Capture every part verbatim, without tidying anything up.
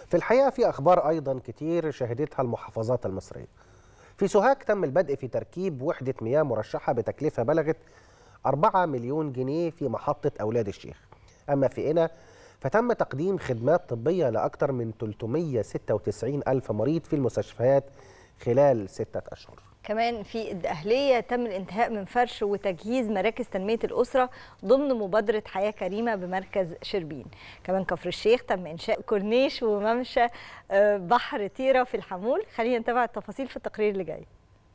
في الحقيقة في أخبار أيضا كتير شهدتها المحافظات المصرية. في سوهاج تم البدء في تركيب وحدة مياه مرشحة بتكلفة بلغت أربعة مليون جنيه في محطة أولاد الشيخ. أما في قنا فتم تقديم خدمات طبية لأكثر من ثلاثمائة وستة وتسعين ألف مريض في المستشفيات خلال ستة أشهر. كمان في الدقهلية تم الانتهاء من فرش وتجهيز مراكز تنمية الأسرة ضمن مبادرة حياة كريمة بمركز شربين. كمان كفر الشيخ تم إنشاء كورنيش وممشى بحر تيرة في الحمول. خلينا نتابع التفاصيل في التقرير اللي جاي.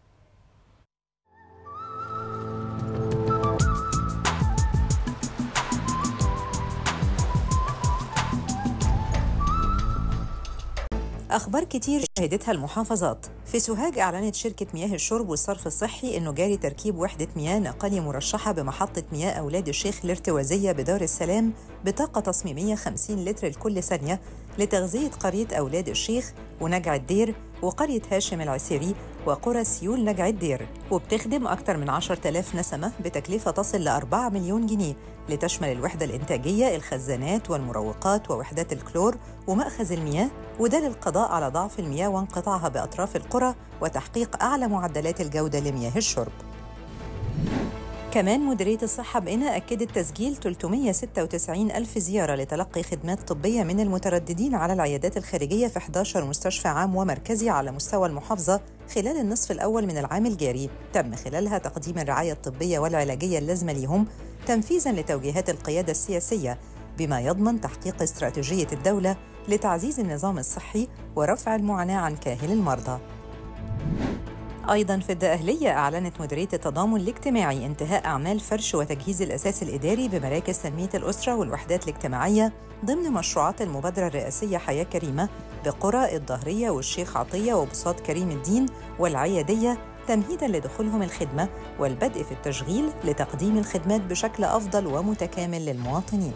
أخبار كتير شهدتها المحافظات. في سوهاج أعلنت شركة مياه الشرب والصرف الصحي أنه جاري تركيب وحدة مياه نقلية مرشحة بمحطة مياه أولاد الشيخ الارتوازية بدار السلام بطاقة تصميمية خمسين لتر لكل ثانية لتغذية قرية أولاد الشيخ ونجع الدير وقرية هاشم العسيري وقرى سيول نجع الدير، وبتخدم أكثر من عشرة آلاف نسمة بتكلفة تصل لأربعة مليون جنيه لتشمل الوحدة الإنتاجية، الخزانات والمروقات ووحدات الكلور ومأخذ المياه، وده للقضاء على ضعف المياه وانقطاعها بأطراف القرى وتحقيق أعلى معدلات الجودة لمياه الشرب. كمان مديرية الصحة بقنا أكدت تسجيل ثلاثمائة وستة وتسعين ألف زيارة لتلقي خدمات طبية من المترددين على العيادات الخارجية في إحدى عشر مستشفى عام ومركزي على مستوى المحافظة خلال النصف الأول من العام الجاري. تم خلالها تقديم الرعاية الطبية والعلاجية اللازمة لهم تنفيذاً لتوجيهات القيادة السياسية، بما يضمن تحقيق استراتيجية الدولة لتعزيز النظام الصحي ورفع المعاناة عن كاهل المرضى. أيضاً في الدقهلية أعلنت مديرية التضامن الاجتماعي انتهاء أعمال فرش وتجهيز الأساس الإداري بمراكز تنمية الأسرة والوحدات الاجتماعية ضمن مشروعات المبادرة الرئاسية حياة كريمة بقرى الظهرية والشيخ عطية وبساط كريم الدين والعيادية، تمهيداً لدخولهم الخدمة والبدء في التشغيل لتقديم الخدمات بشكل أفضل ومتكامل للمواطنين.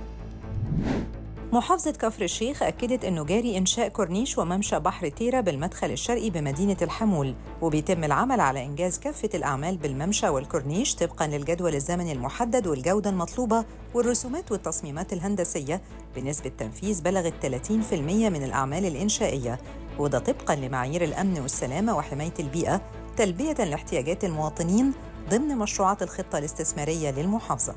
محافظة كفر الشيخ أكدت أنه جاري إنشاء كورنيش وممشى بحر تيرة بالمدخل الشرقي بمدينة الحمول، وبيتم العمل على إنجاز كافة الأعمال بالممشى والكورنيش طبقاً للجدول الزمني المحدد والجودة المطلوبة والرسومات والتصميمات الهندسية بنسبة تنفيذ بلغت ثلاثين بالمئة من الأعمال الإنشائية، وده طبقاً لمعايير الأمن والسلامة وحماية البيئة تلبية لاحتياجات المواطنين ضمن مشروعات الخطة الاستثمارية للمحافظة.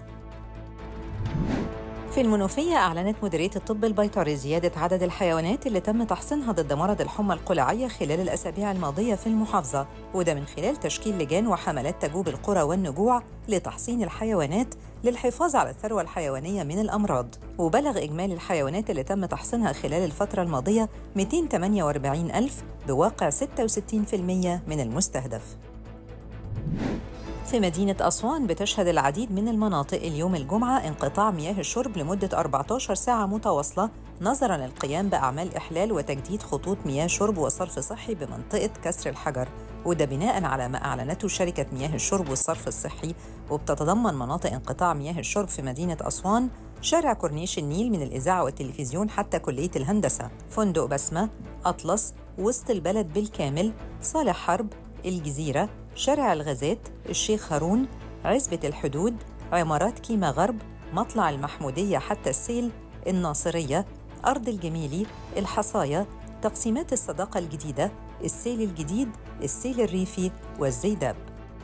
في المنوفية أعلنت مديرية الطب البيطري زيادة عدد الحيوانات اللي تم تحصينها ضد مرض الحمى القلعية خلال الأسابيع الماضية في المحافظة، وده من خلال تشكيل لجان وحملات تجوب القرى والنجوع لتحصين الحيوانات للحفاظ على الثروة الحيوانية من الأمراض. وبلغ إجمالي الحيوانات اللي تم تحصينها خلال الفترة الماضية مئتين وثمانية وأربعين ألف بواقع ستة وستين بالمئة من المستهدف. في مدينة أسوان بتشهد العديد من المناطق اليوم الجمعة انقطاع مياه الشرب لمدة أربعة عشر ساعة متواصلة نظراً للقيام بأعمال إحلال وتجديد خطوط مياه شرب وصرف صحي بمنطقة كسر الحجر، وده بناءً على ما أعلنته شركة مياه الشرب والصرف الصحي. وبتتضمن مناطق انقطاع مياه الشرب في مدينة أسوان شارع كورنيش النيل من الإذاعة والتلفزيون حتى كلية الهندسة، فندق بسمة، أطلس، وسط البلد بالكامل، صالح حرب، الجزيرة، شارع الغازات، الشيخ هارون، عزبة الحدود، عمارات كيما غرب، مطلع المحمودية حتى السيل، الناصرية، أرض الجميلي، الحصاية، تقسيمات الصداقة الجديدة، السيل الجديد، السيل الريفي والزيداب.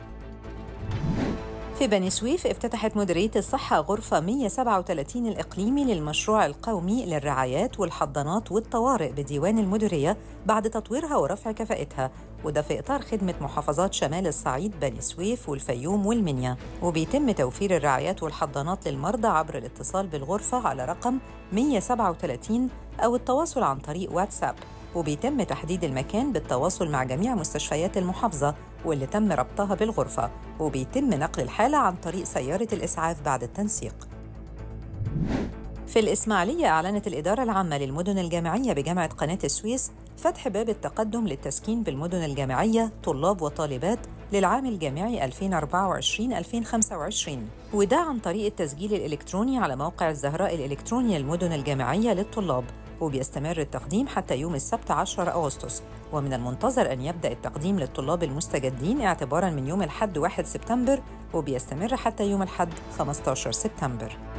في بني سويف افتتحت مديرية الصحة غرفة مئة وسبعة وثلاثين الإقليمي للمشروع القومي للرعايات والحضانات والطوارئ بديوان المديرية بعد تطويرها ورفع كفاءتها، وده في إطار خدمة محافظات شمال الصعيد بني سويف والفيوم والمنيا. وبيتم توفير الرعايات والحضانات للمرضى عبر الاتصال بالغرفة على رقم مئة وسبعة وثلاثين أو التواصل عن طريق واتساب، وبيتم تحديد المكان بالتواصل مع جميع مستشفيات المحافظة واللي تم ربطها بالغرفة، وبيتم نقل الحالة عن طريق سيارة الإسعاف بعد التنسيق. في الإسماعيلية أعلنت الإدارة العامة للمدن الجامعية بجامعة قناة السويس فتح باب التقدم للتسكين بالمدن الجامعية طلاب وطالبات للعام الجامعي ألفين وأربعة وعشرين ألفين وخمسة وعشرين، وده عن طريق التسجيل الإلكتروني على موقع الزهراء الإلكتروني للمدن الجامعية للطلاب، وبيستمر التقديم حتى يوم السبت عشرة أغسطس، ومن المنتظر أن يبدأ التقديم للطلاب المستجدين اعتباراً من يوم الأحد واحد سبتمبر، وبيستمر حتى يوم الأحد خمسة عشر سبتمبر.